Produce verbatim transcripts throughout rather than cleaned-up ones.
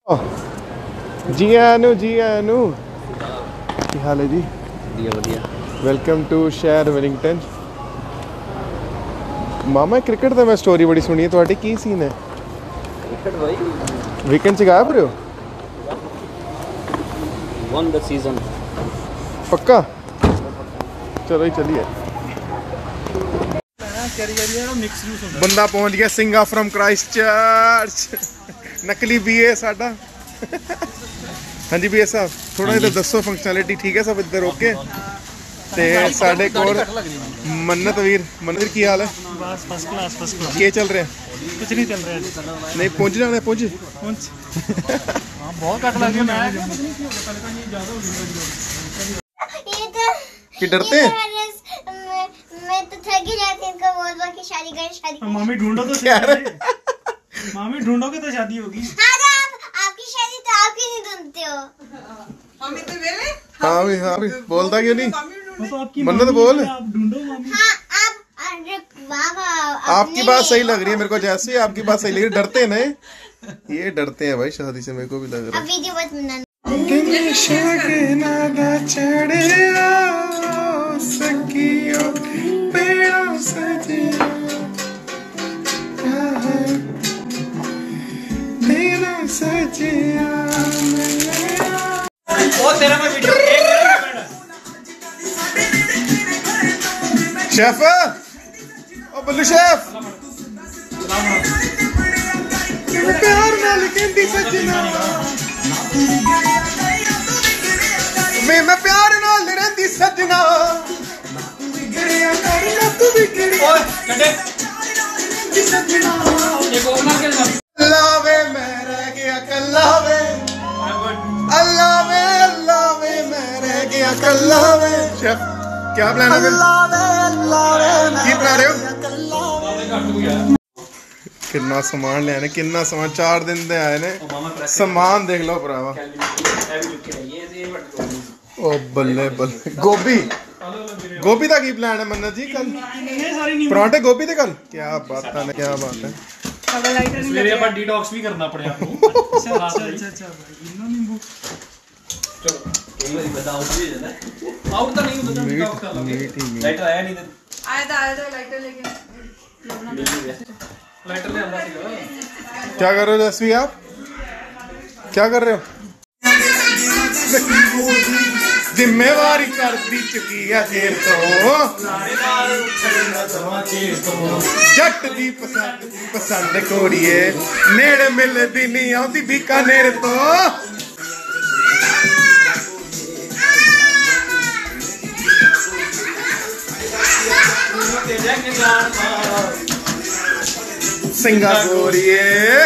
जी आनू जी आनू ਕੀ ਹਾਲ ਹੈ ਜੀ? ਵਧੀਆ ਵਧੀਆ। ਵੈਲਕਮ ਟੂ ਸ਼ਹਿਰ ਵੈਲਿੰਗਟਨ। ਮਾਮਾ ਕ੍ਰਿਕਟ ਦਾ ਮੈਂ ਸਟੋਰੀ ਬੜੀ ਸੁਣੀ ਹੈ ਤੁਹਾਡੀ, ਕੀ ਸੀਨ ਹੈ? ਕ੍ਰਿਕਟ ਭਾਈ ਵੀਕਐਂਡ 'ਚ ਗਾਇਬ ਰਹੇ ਹੋ? वन द सीजन पक्का? चलो ही चलिए। बंदा पहुंच गया सिंगा फ्रॉम क्राइस्ट चर्च। नकली बीए साडा। हाँ जी बीए साहब थोड़ा इधर दसो फंक्शनैलिटी ठीक है सब इधर ओके? ते साडे कोल मन्नत वीर, मन्नत की हाल है? बस फर्स्ट क्लास फर्स्ट क्लास। क्या चल रहा है? कुछ नहीं चल रहा है। नहीं पहुंच जाना है, पहुंच पहुंच हां बहुत कट लग रही है। कि डरते हैं? मैं तो थक ही जाती हूं, इनका बोल बोल के शादी कर शादी कर। मामी ढूंढो तो सही। मामी ढूंढोगे तो शादी होगी। हाँ तो आप आपकी शादी तो आप ही नहीं ढूंढते हो। मम्मी तो वेले हाँ भी हाँ भी बोलता क्यों नहीं? वो तो आपकी मन्नत मामी बोल। है, आप ढूंढो मामी। हाँ आप अरे बाबा आपकी बात सही लग रही है मेरे को, जैसे आपकी बात सही लग रही है। डरते हैं ना ये डरते हैं भाई शादी से, मेरे को भी लग रहा अब वीडियो मत बनाना। वो तेरा मैं वीडियो एक शेफ ओ बल्लू शेफ प्यार नाल कहंदी सजना मैं मैं प्यार नाल रहंदी सजना गिरिया कर ना तू भी गिरी ओए कटे सजना एक और मार के अल्लाह वे मैं रह गया कल्ला वे अल्लाह वे अल्लाह वे मैं रह गया कल्ला वे। शेफ क्या प्लान है फिर? की बना रहे हो? कितना सामान ले आने, कितना सामान चार दिन दे आए ने। सामान देख लो भरावा। ओ बल्ले बल्ले गोभी गोभी का की प्लान है मन्नत जी? कल पराठे गोभी दे कल? क्या बात है, क्या बात है। मेरे अपन डिटॉक्स भी करना पड़े आपको। अच्छा अच्छा अच्छा इतना नींबू चलो कई बार बताओ भी है ना आउट तो नहीं होता डिटॉक्स कर लोगे। लाइटर आया नहीं आया था आया था लाइटर लेके लाइटर ले आंदा सीगा। क्या कर रहे हो जसवी आप? क्या कर रहे हो? जिम्मेवारी कर दी चुकी है देर तो जट दी पसंद पसंद कोड़िए नेड़े मिलदी नहीं आउंदी बीकानेर तो। सिंगा गोरिए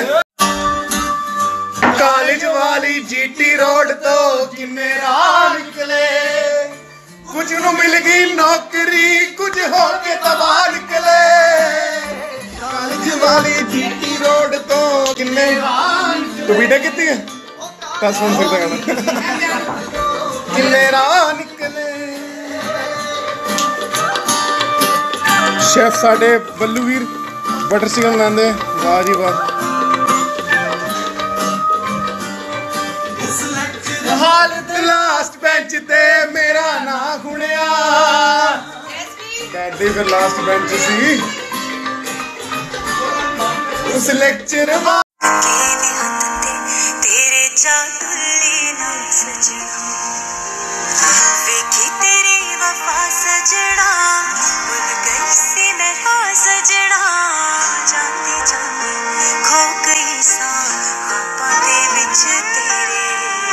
कॉलेज वाली जीटी रोड तो किन्ने राह निकले, कुछ नु मिल गई नौकरी कुछ हो के तबाह निकले। कॉलेज वाली जीटी रोड तो किन्ने तू बीटे कितनी है दस फोन करता गाना किन्ने राह निकले। शेफ साडे बल्लू वीर बटर चिकन बनाते, वाह जी वाह। हालत लास्ट बेंच ते मेरा ना खुणिया डैडी फिर लास्ट बेंच सी उस लेक्चर तेरे चादुल्ले ना सजना वेखी तेरी वफा सजना भूल गई सी मैं हाँ सजना जाते जाते खो गई सा ख्वाबां दे विच तेरे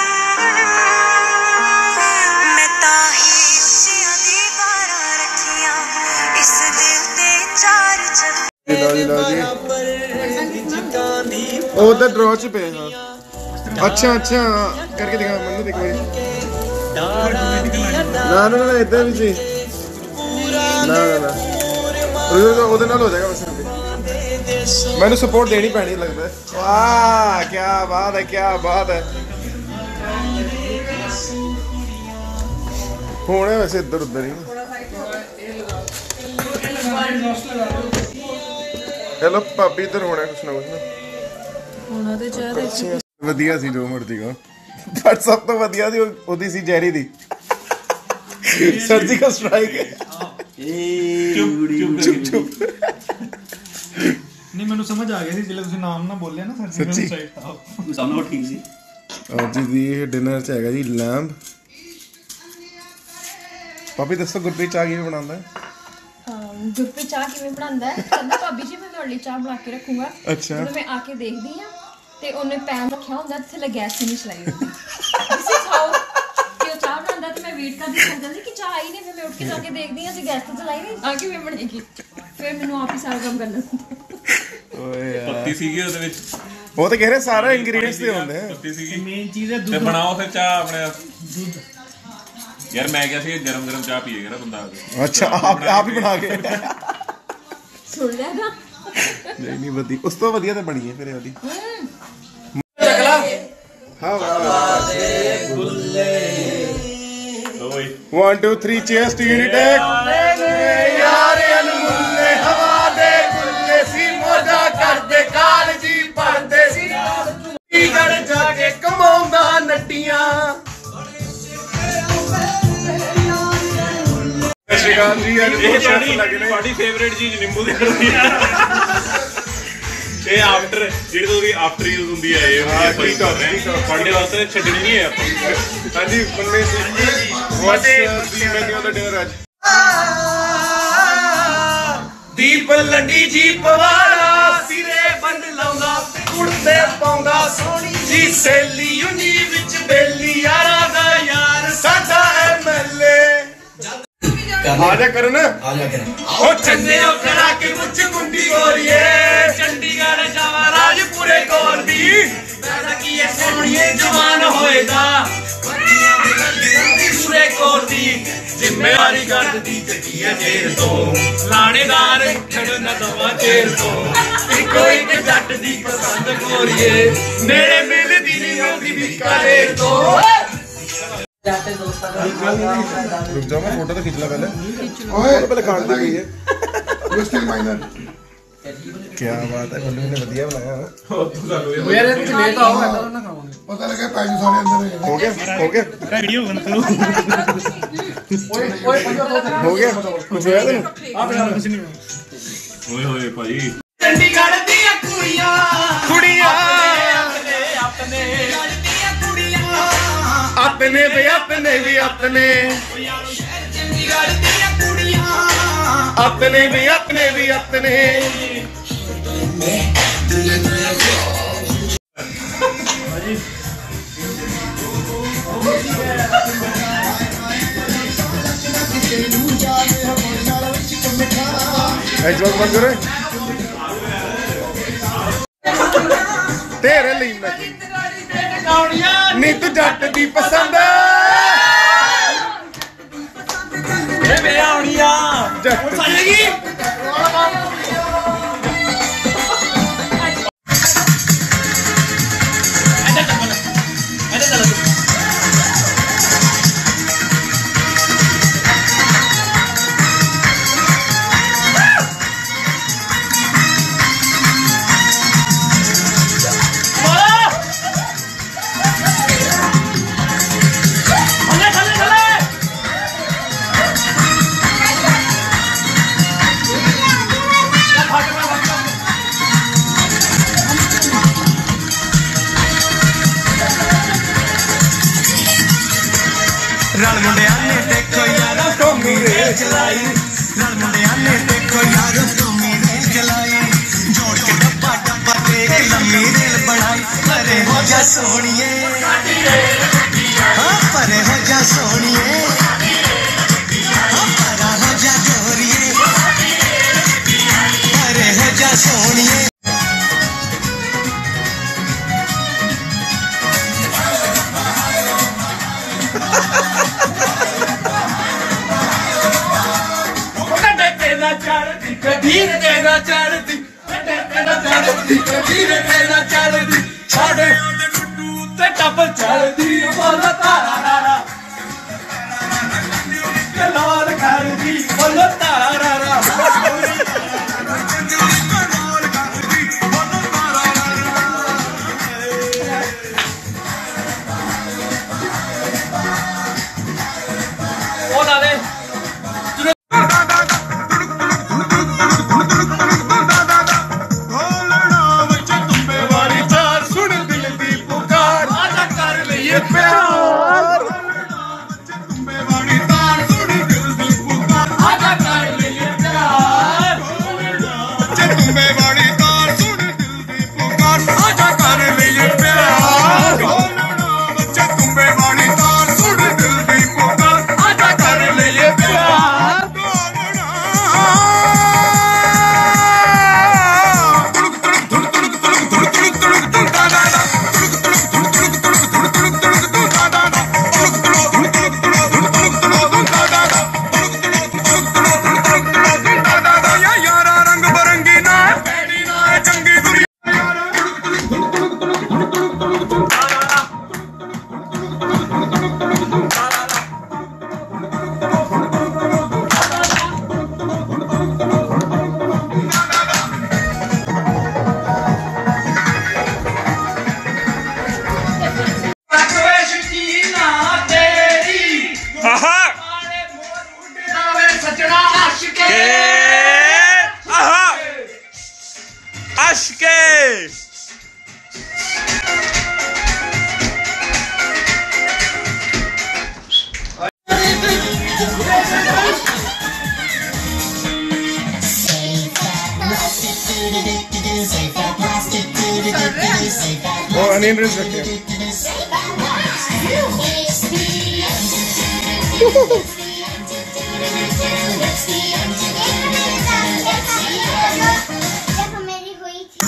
मैं ताही उच्चियां दीवारां रखियां इस दिल ते चार चफेरे उधर ड्रॉ च पे। हाँ अच्छा अच्छा करके दिखा मैंने देखो ना ना ना इधर भी सी ना ना ना उधर नाल हो जाएगा बस। मैंने सपोर्ट देनी पैनी लगता है। वाह क्या बात है, क्या बात है। होने वैसे इधर उधर ही। हेलो भाभी इधर होना कुछ ना कुछ ना होना तो चाह रहे ਵਧੀਆ ਸੀ ਜੋ ਮਰਜ਼ੀ ਕਹੋ, ਪਰ ਸਭ ਤੋਂ ਵਧੀਆ ਸੀ ਉਹਦੀ ਸੀ ਜੈਰੀ ਦੀ ਸਰਜੀਕਲ ਸਟ੍ਰਾਈਕ। ਚੁੱਪ ਚੁੱਪ ਨਹੀਂ ਮੈਨੂੰ ਸਮਝ ਆ ਗਿਆ ਸੀ ਜਦੋਂ ਤੁਸੀਂ ਨਾਮ ਨਾ ਬੋਲਿਆ ਨਾ ਸਰਜੀਕਲ ਸਟ੍ਰਾਈਕ ਤਾਂ ਸਾਨੂੰ ਠੀਕ ਸੀ। ਅੱਜ ਦੀ ਇਹ ਡਿਨਰ ਚ ਹੈਗਾ ਜੀ ਲੈਂਬ। ਪਾਪੀ ਦੱਸੋ ਗੁਰਪ੍ਰੀਤ ਚਾਹ ਕਿਵੇਂ ਬਣਾਉਂਦਾ ਹੈ? ਗੁਰਪ੍ਰੀਤ ਚਾਹ ਕਿਵੇਂ ਬਣਾਉਂਦਾ ਹੈ? ਕਹਿੰਦਾ ਭਾਬੀ ਜੀ ਮੈਂ ਤੁਹਾਡੇ ਲਈ ਚਾਹ ਬਣਾ ਕੇ ਰੱਖੂੰਗਾ। ਅੱਛਾ। ਜਦੋਂ ਮੈਂ ਆ ਕੇ ਦੇਖਦੀ ਆ ਤੇ ਉਹਨੇ ਪੈਨ ਰੱਖਿਆ ਹੁੰਦਾ ਥੱਲੇ ਗੈਸ ਨਹੀਂ ਚਲਾਈ ਹੁੰਦੀ। ਦਿਸ ਇਜ਼ ਹਾਊ ਕਿ ਉਹ ਚਾਹ ਬਣਾਉਂਦਾ ਤੇ ਮੈਂ ਵੇਟ ਕਰਦੀ ਰਹਿ ਜਾਂਦੀ ਕਿ ਚਾਹ ਆਈ ਨਹੀਂ। ਫਿਰ ਮੈਂ ਉੱਠ ਕੇ ਜਾ ਕੇ ਦੇਖਦੀ ਆ ਤੇ ਗੈਸ ਤਾਂ ਚਲਾਈ ਨਹੀਂ, ਆ ਕਿਵੇਂ ਬਣੇਗੀ? ਫਿਰ ਮੈਨੂੰ ਆਪ ਹੀ ਸਾਰਾ ਕੰਮ ਕਰਨਾ ਪੈਂਦਾ। ਓਏ ਯਾਰ ਪੱਤੀ ਸੀਗੀ ਉਹਦੇ ਵਿੱਚ, ਉਹ ਤਾਂ ਕਹਿ ਰਹੇ ਸਾਰੇ ਇੰਗਰੀਡੀਐਂਟਸ ਦੇ ਹੁੰਦੇ ਆ। ਪੱਤੀ ਸੀਗੀ ਮੇਨ ਚੀਜ਼ ਹੈ ਤੇ ਦੁੱਧ। ਬਣਾਓ ਫਿਰ ਚਾਹ ਆਪਣੇ ਦੁੱਧ। ਯਾਰ ਮੈਂ ਕਿਹਾ ਸੀ ਗਰਮ ਗਰਮ ਚਾਹ ਪੀਏਗਾ ਨਾ ਬੰਦਾ। ਅੱਛਾ ਆਪ ਆਪ ਹੀ ਬਣਾ ਕੇ ਸੁਣ ਲਿਆ ਨਾ? ਨਹੀਂ ਨਹੀਂ ਵਧੀਆ, ਉਸ ਤੋਂ ਵਧੀਆ ਤਾਂ ਬਣੀ ਹੈ ਫਿਰ ਉਹਦੀ। ਓਏ one two three cheers to Unitech। ਯਾਰ ਅਨਮੁੱਲੇ ਹਵਾ ਦੇ ਗੁੱਲੇ ਸੀ, ਮੋਜਾ ਕਰਦੇ ਕਾਲਜੀ ਪੜਦੇ ਸੀ, ਚੰਡੀਗੜ੍ਹ ਜਾ ਕੇ ਕਮਾਉਂਦਾ ਨੱਟੀਆਂ। ਸ਼ਿਕਾਰ ਜੀ ਇਹ ਤੁਹਾਡੀ ਤੁਹਾਡੀ ਫੇਵਰੇਟ ਚੀਜ਼ ਨਿੰਬੂ ਦੀ ਹੁੰਦੀ ਹੈ। ਇਹ ਆਫਟਰ ਜਿਹੜੀ ਤੁਸੀਂ ਆਫਟਰ ਯੂਜ਼ ਹੁੰਦੀ ਹੈ ਇਹ ਹੁੰਦੀ ਹੈ ਤੁਹਾਡੇ ਵਾਸਤੇ ਛੱਡਣੀ ਨਹੀਂ ਹੈ ਆਪਾਂ। ਹਾਂਜੀ ਬੰਨੇ ਵਾਟਸ ਦੀ ਮੈਨੂ ਦਾ ਡਿਨਰ ਅੱਜ। ਦੀਪ ਲੰਡੀ ਜੀਪ ਵਾਲਾ ਸਿਰੇ ਬੰਨ ਲਾਉਂਦਾ, ਕੁੜਤੇ ਪਾਉਂਦਾ ਸੋਹਣੀ ਜੀ ਸੇਲੀ ਉਨੀ ਵਿੱਚ ਬੇਲੀ ਯਾਰਾਂ ਦਾ ਯਾਰ ਸਾਡਾ ਐਮਐਲਏ। ਆ ਜਾ ਕਰਨ ਆ ਜਾ ਕਰਨ ਉਹ ਚੰਨੇ ਉਹ ਕਰਾ ਕੇ ਮੁੱਛ ਗੁੰਡੀ ਗੋਰੀਏ, ਚੰਡੀਗੜ੍ਹ ਜਾਵਾ ਰਾਜਪੁਰੇ ਕੋਲ ਦੀ ਪੈਦਾ ਕੀ ਐ ਸੋਹਣੀਏ ਜਵਾਨ ਹੋਏਗਾ ਪੂਰੇ ਕੋਲ ਦੀ ਜ਼ਿੰਮੇਵਾਰੀ ਕਰਦੀ ਚੱਕੀ ਐ ਜੇਰ ਤੋਂ, ਲਾਣੇਦਾਰ ਉੱਠਣ ਨਾ ਦਵਾ ਜੇਰ ਤੋਂ, ਇੱਕੋ ਇੱਕ ਜੱਟ ਦੀ ਪਸੰਦ ਗੋਰੀਏ ਨੇੜੇ ਮਿਲਦੀ ਨਹੀਂ ਆਉਂਦੀ ਬੀਕਾਨੇਰ ਤੋਂ। रुक जाओ मैं फोटो तो खींच ला पहले। ओए पहले खान दी गई है क्रिस्टल माइनर। क्या बात है, बल्लू ने बढ़िया बनाया है। ਉਹ ਯਾਰ ਇਹ ਲੇਟ ਆਓ ਐਦਾਂ ਨਾ ਖਾਵਾਂਗੇ। पता लगा पैसे सारे अंदर हो गया हो गया ਮੇਰਾ ਵੀਡੀਓ ਬਣ ਕਰੋ। ओए ओए हो गया कुछ होया तेन? ਆਪ ਯਾਰ ਕੁਝ ਨਹੀਂ ਹੋਇਆ। ਓਏ ਹੋਏ ਭਾਈ ਚੰਡੀਗੜ੍ਹ ਦੀਆਂ ਕੁੜੀਆਂ ਕੁੜੀਆਂ ਆਪਣੇ अपने भी अपने भी अपने चंडीगढ़ ਦੀਆਂ ਕੁੜੀਆਂ अपने भी अपने भी अपने। ਐਜਵਾਕ ਬੰਦ ਕਰੇ ਤੇਰੇ ਲਈ ਮੈਂ ਨੀ ਤੂੰ ਜੱਟ ਦੀ ਪਸੰਦ ਏ ਵੇ ਆਉਣੀਆਂ ਜੱਟ ਸਾਲੇਗੀ। रल मुंडिया ने देखो यार टोमी रेल चलाई, रल मुंडिया ने देखो यार टोमी रेल चलाई, जोड़ के डब्बा डब्बा ते लम्मी रेल बनाई। परे हो जा सोनिए हाँ परे हो जा सोनिए हाँ परा हो जा जोरिए परे हो जा सोनिए। कबीर तेरा चढ़ती तेरा चढ़ती कबीर तेरा चढ़ती साढ़े टुटू ते टप चढ़ती बोलो तारा रारा लाल करती बोलो तारा रारा। मिनट्स रखे हैं। जब मेरी हुई थी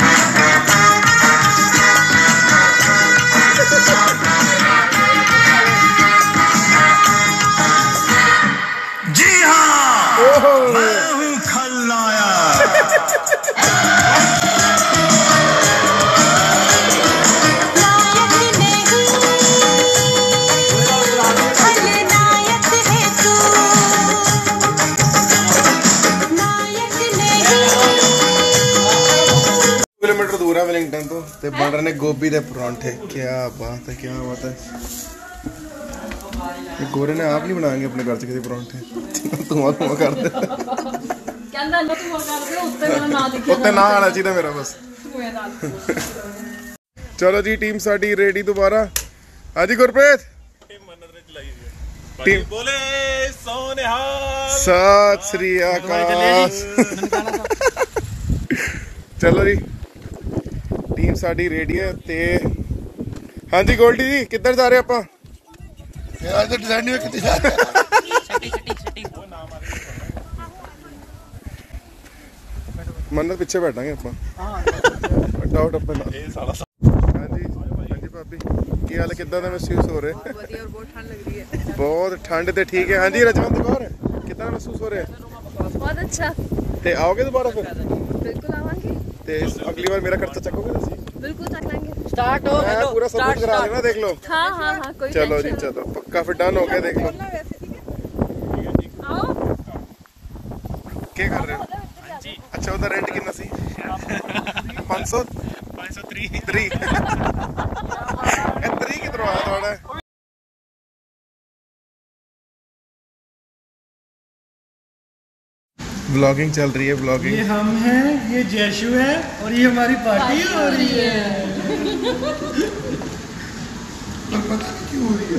जी हाँ, मैं हूँ खलनायक। किलोमीटर दूर है वेलिंगटन तो ते बन रहे ने गोभी दे परांठे। क्या बात है, क्या बात है। ये गोरे ने आप नहीं बनाएंगे अपने घर से किसी परांठे? धुआं धुआं कर दे। कहंदा ना धुआं कर दे, उत्ते मेरा ना दिखे, उत्ते ना आना चाहिए मेरा बस। चलो जी टीम साडी रेडी दोबारा। हाजी गुरप्रीत टीम बोले सोनेहाल सत श्री अकाल। चलो जी टीम साडी रेडी है ते हाँ जी गोल्डी जी किधर जा रहे ਆਪਾਂ यार तो डिजाइन नहीं कितनी जा रहे मन्नत पिछे बैठांगे ਆਪਾਂ डाउट अपना ਇਹ ਸਾਲਾ हाँ जी हाँ जी भाभी ਕੀ ਹਾਲ ਕਿੱਦਾਂ ਦਾ ਮਹਿਸੂਸ ਹੋ ਰਿਹਾ ਹੈ? ਵਧੀਆ ਔਰ ਬਹੁਤ ਠੰਡ ਲੱਗ ਰਹੀ ਹੈ। बहुत ठंड ते ठीक है। हाँ जी रजवंत कौर कितना महसूस हो रहा है? बहुत अच्छा। ते आओगे दोबारा फिर? बिल्कुल आवांगे। ते अगली बार मेरा खर्चा चकोगे तुसी? बिल्कुल चक लेंगे। स्टार्ट हो मैं पूरा सब कुछ करा देना देख लो। हाँ हाँ हाँ कोई चलो जी चलो पक्का फिर डन हो गया देख लो। आओ क्या कर रहे हो? अच्छा उधर रेंट कितना सी? पाँच सौ पाँच सौ थ्री थ्री थ्री किधर आया थोड़ा? ब्लॉगिंग चल रही है ब्लॉगिंग। ये हम हैं, ये जयशु है और ये हमारी पार्टी हो रही है। पर पता नहीं क्यों हो रही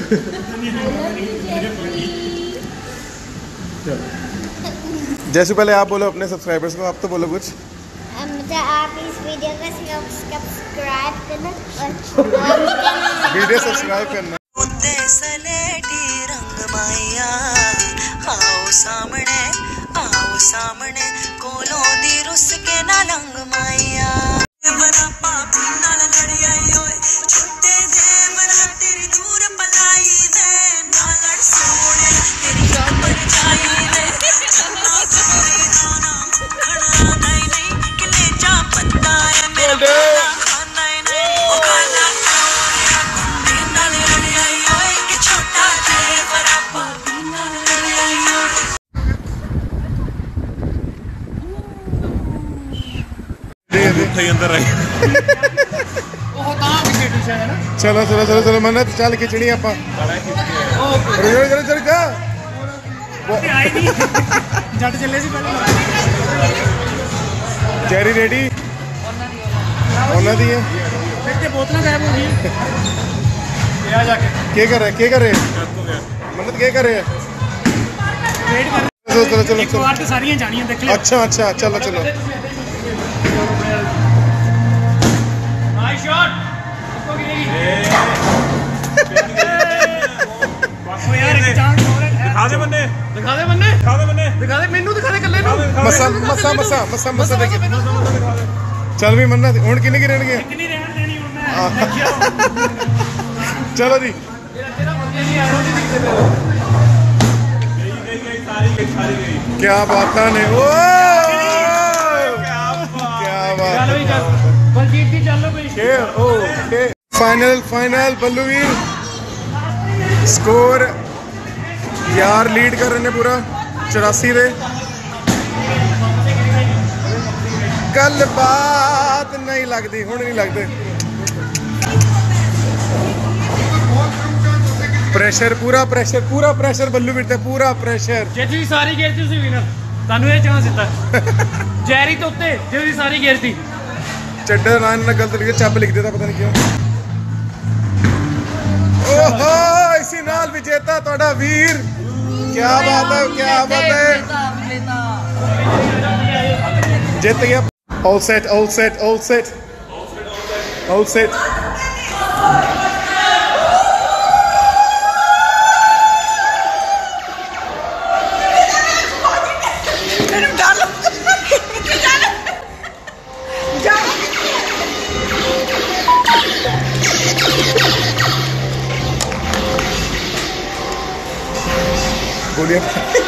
है। जैसे पहले आप बोलो अपने सब्सक्राइबर्स को, आप तो बोलो कुछ। मुझे आप इस वीडियो को सब्सक्राइब करना और वीडियो सब्सक्राइब करना। उत्ते सलेटी रंग माया आओ सामने आओ सामने कोलों दी रुस के ना लंग माया बड़ा पापी नाल लड़ी आई ओए छोटे देवरा तेरी दूर पलाई दे ना लड़ सोने तेरी पर जाई दे ना कोई दाना खड़ा नहीं नहीं किले जा पत्ता है मेरा खाना नहीं ओ खाना नाल लड़ी आई ओए कि छोटा देवरा पापी नाल लड़ी आई ओए अंदर आई चलो चलो चलो चलो मन्नत चल खिचड़ी आपा चलो चलो चलो जा जट चले सी पहले जैरी रेडी ਉਹਨਾਂ ਦੀ ਹੈ फिर ते बोतलें गायब हो गई। ये आ जाके क्या कर रहे क्या कर रहे मन्नत क्या कर रहे वेट कर चलो चलो चलो एक बार तो सारियां जानियां देख ले। अच्छा अच्छा चलो चलो नाइस शॉट उसको गिरेगी। ओ यार एक चांस और है। दिखा दे बन्ने दिखा दे बन्ने दिखा दे बन्ने दिखा दे मेनू दिखा दे कल्ले नू मसा मसा मसा मसा मसा देखिए चल भी मन्नत हुण किन्ने की रहणगे कितनी रहन देनी हुण मैं देखिया। चलो जी तेरा बंदे नहीं आया नहीं दिखते गई गई गई सारी गई सारी गई क्या बात ने ओ क्या बात चलो है चल बलजीत जी चलो भाई के okay final final Balluvir score यार लीड कर रहे ने पूरा चौरासी दे गल बात नहीं लगती हुण नहीं लगते प्रेशर पूरा प्रेशर पूरा प्रेशर बल्लूवीर ते पूरा प्रेशर ਜੇ ਤੁਸੀਂ ਸਾਰੀ ਗੇਰ ਤੁਸੀਂ ਵਿਨਰ ਤੁਹਾਨੂੰ ਇਹ ਚਾਂਸ ਦਿੱਤਾ ਜੈਰੀ ਤੋਂ ਉੱਤੇ ਜੇ ਤੁਸੀਂ ਸਾਰੀ ਗੇਰ ਦੀ ਚੱਡਾ ਨਾਂ ਨਾਲ ਗਲਤ ਲਿਖਿਆ ਚੱਬ ਲਿਖ ਦੇਤਾ ਪਤਾ ਨਹੀਂ ਕਿਉਂ ओहो इसी नाल विजेता तोड़ा वीर क्या बात है क्या बात है जीत गया all set all set all set all set बोलिए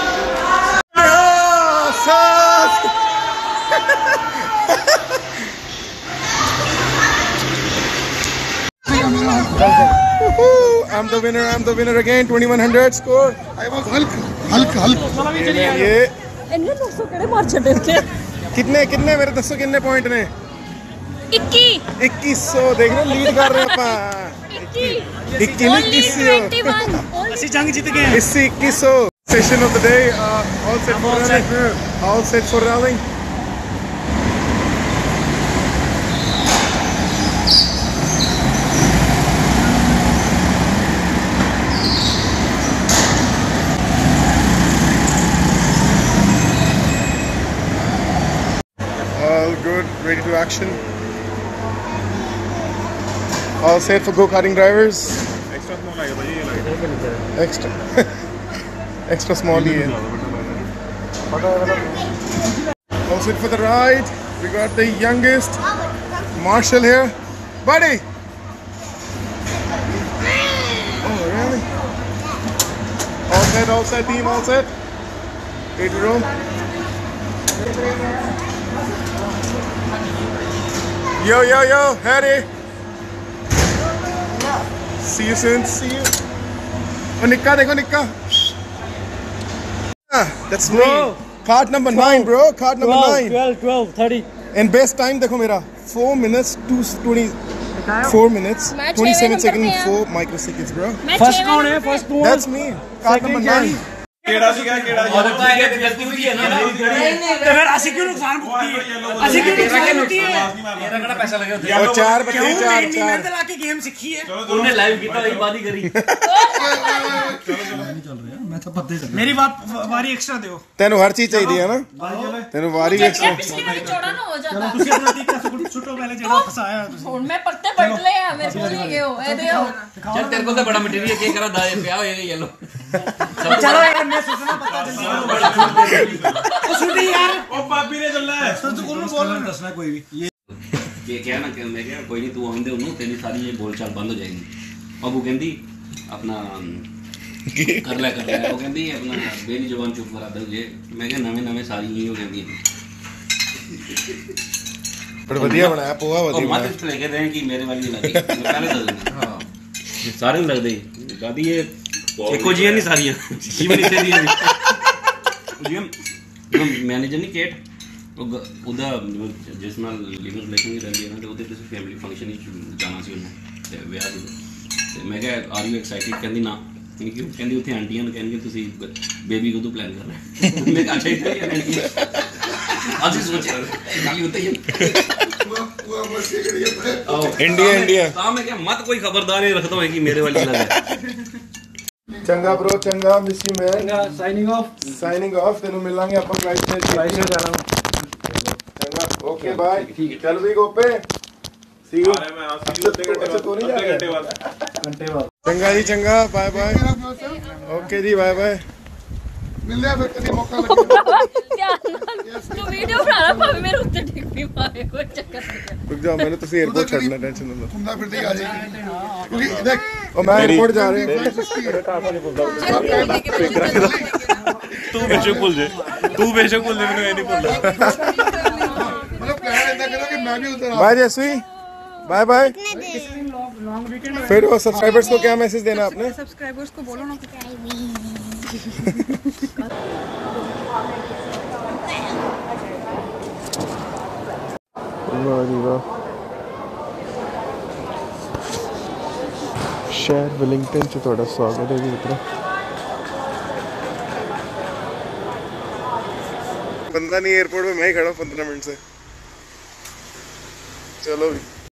I'm the winner. I'm the winner again. twenty-one hundred score. I was Hulk Hulk Hulk ये इन्ने दो सौ केड़े मार छड़े थे कितने कितने मेरे दसो कितने पॉइंट ने इक्कीस इक्कीस सौ देख रहे लिड कर रहे हैं इक्कीस इक्कीस इक्कीस ਅਸੀਂ ਜੰਗ ਜਿੱਤ ਗਏ इससे इक्कीस सौ session of the day uh, all set for running all set for running all good, ready to action. All set for go-karting drivers. Extra small ਆਏਗਾ ਭਾਜੀ ਇਹ ਲੱਗਦਾ Extra, extra small here. All set for the ride. We got the youngest Marshall here, buddy. Oh really? All set, all set, team, all set. Ready to roll. Yo, yo, yo, Harry. See you soon. See you. Oh, Nikka, dekho, Nikka. Ah, that's me. Card number nine, bro. Card number nine. twelve twelve thirty And best time, dekho mera. Four minutes, two twenty. Four minutes, मैं twenty-seven छेवें seconds, number पे four microseconds, bro. मैं first ਕੌਣ ਹੈ first ਤੂੰ That's me. Card number nine. ਕਿਹੜਾ ਸੀਗਾ ਕਿਹੜਾ ਤੇ ਫਿਰ ਅਸੀਂ ਕਿਉਂ ਨੁਕਸਾਨ ਭੁਗਤੀ ਹੈ ਅਸੀਂ ਕਿਉਂ ਨੁਕਸਾਨ ਭੁਗਤੀ ਹੈ तेरा कड़ा पैसा लगे होते और चार बच्चे, ਕਿਉਂ चार, ਇੰਨੀ चार. ਮਿਹਨਤ ਲਾ ਕੇ ਗੇਮ ਸਿੱਖੀ ਹੈ उन्होंने लाइव किया वही बात ही करी ਮੇਰੀ ਬਾਤ ਵਾਰੀ ਐਕਸਟਰਾ ਦਿਓ ਤੈਨੂੰ ਹਰ ਚੀਜ਼ ਚਾਹੀਦੀ ਹੈ ਨਾ ਤੈਨੂੰ ਵਾਰੀ ਵੀ extra. पिछली बारी चौड़ा ना हो जाता ਤੁਸੀਂ ਆਪਣਾ ਟੀਕਾ ਸੁੱਟੋ ਪਹਿਲੇ ਜਿਹੜਾ ਫਸਾਇਆ ਤੁਸੀਂ ਹੁਣ ਮੈਂ ਪੱਤੇ ਵੱਢ ਲਏ ਆ ਮੇਰੇ ਕੋਲ ਨਹੀਂ ਗਏ ਹੋ ਇਹਦੇ ਹੋ चल तेरे को तो बड़ा मटेरियल के करा दाए पे आओ ये येलो ਚਲੋ ਯਾਰ ਮੈਂ ਸੁਣਨਾ ਪਤਾ ਜਲਦੀ ਉਹ ਸੁਣੀ ਯਾਰ ਉਹ ਪਾਪੀ ਨੇ ਚੱਲਣਾ ਹੈ ਤੂੰ ਉਹਨੂੰ ਬੋਲ ਦੱਸਣਾ ਕੋਈ ਵੀ ये क्या ना कि मैं क्या कोई नहीं तू आंदे उन्होंने तेरी सारी ये बोलचाल बंद हो जाएगी अब वो कहती अपना कर ले कर ले वो कहती अपना बेली जुबान चुप करा दो ये मैं क्या नवे नवे सारी ही हो कहती ਪਰ ਵਧੀਆ ਬਣਾਇਆ ਪੋਹਾ और ਵਧੀਆ मत ਬਣਾਇਆ इस लेके दें कि मेरे वाली लगी मैं पहले दे दूंगा हां सारे लग दे दादी ये एको जी नहीं सारी जीवन इसे दी जी मैनेजर नहीं केट ਉਹਦਾ ਜਿਸ ਨਾਲ ਲਿਵਿੰਗ ਰਿਲੇਸ਼ਨ ਹੀ ਰਹਿੰਦੀ ਹੈ ਨਾ ਤੇ ਉਹਦੇ ਕਿਸੇ ਫੈਮਿਲੀ ਫੰਕਸ਼ਨ ਹੀ ਜਾਣਾ ਸੀ ਉਹਨੂੰ ਤੇ ਵਿਆਹ ਦੇ ਤੇ ਮੈਂ ਕਿਹਾ ਆਰ ਯੂ ਐਕਸਾਈਟਿਡ ਕਹਿੰਦੀ ਨਾ ਕਿਉਂਕਿ ਕਹਿੰਦੀ ਉੱਥੇ ਆਂਟੀਆਂ ਨੂੰ ਕਹਿੰਦੀ ਤੁਸੀਂ ਬੇਬੀ ਕਦੋਂ ਪਲਾਨ ਕਰ ਰਹੇ ਮੈਂ ਕਿਹਾ ਅੱਛਾ ਇੱਥੇ ਹੀ ਆਂਟੀ ਅਸੀਂ ਸੋਚ ਰਹੇ ਕਾਲੀ ਉੱਤੇ ਹੀ ਇੰਡੀਆ ਇੰਡੀਆ ਤਾਂ ਮੈਂ ਕਿਹਾ ਮਤ ਕੋਈ ਖਬਰਦਾਰ ਇਹ ਰੱਖਦਾ ਹੋਏ ਕਿ ਮੇਰੇ ਵਾਲੀ ਨਾ ਹੈ ਚੰਗਾ ਬ్రో ਚੰਗਾ ਮਿਸ ਯੂ ਮੈਨ ਚੰਗਾ ਸਾਈਨਿੰਗ ਆਫ ਸਾਈਨਿੰਗ ਆਫ ਤੈਨੂੰ ਮਿਲਾਂਗੇ ਆਪਾਂ ਫਲਾਈਟ ਤੇ ਫਲਾਈਟ ਤੇ ਜਾਣਾ ਚੰਗਾ ਓਕੇ ਬਾਏ ਚੱਲ ਵੀ ਗੋਪੇ ਸੀ ਯੂ ਅਰੇ ਮੈਂ ਆਪ ਸੀ ਅੱਧੇ ਘੰਟੇ ਬਾਅਦ ਅੱਧੇ ਘੰਟੇ ਬਾਅਦ ਘੰਟੇ ਬਾਅਦ ਚੰਗਾ ਜੀ ਚੰਗਾ ਬਾਏ ਬਾਏ ਓਕੇ ਜੀ ਬਾਏ ਬਾਏ मिल जाए फिर कभी मौका लगे ध्यान तू वीडियो बना रहा भाभी मेरे उत्ते डिग भी मारे कोई चक्कर नहीं रुक जाओ मैंने तुझे एयरपोर्ट छड़ना टेंशन ना लो घूमना फिरते ही आ जाएगी क्योंकि देख और मैं एयरपोर्ट जा रहे हैं ਤੂੰ ਬੇਸ਼ੱਕ ਭੁੱਲ ਜੇ ਤੂੰ ਬੇਸ਼ੱਕ ਭੁੱਲ ਜੇ ਮੈਨੂੰ ਇਹ ਨਹੀਂ ਭੁੱਲਦਾ मतलब प्लान ऐसा करो कि मैं भी उधर बाय जयश्री बाय बाय फिर वो सब्सक्राइबर्स को क्या मैसेज देना आपने सब्सक्राइबर्स को बोलो ना वाह जी वाह शहर वेलिंगटन च ਤੁਹਾਡਾ ਸਵਾਗਤ ਹੈ ਜੀ ਮਿੱਤਰੋ बंदा नहीं एयरपोर्ट में मैं ही खड़ा हूँ पंद्रह मिनट से चलो भी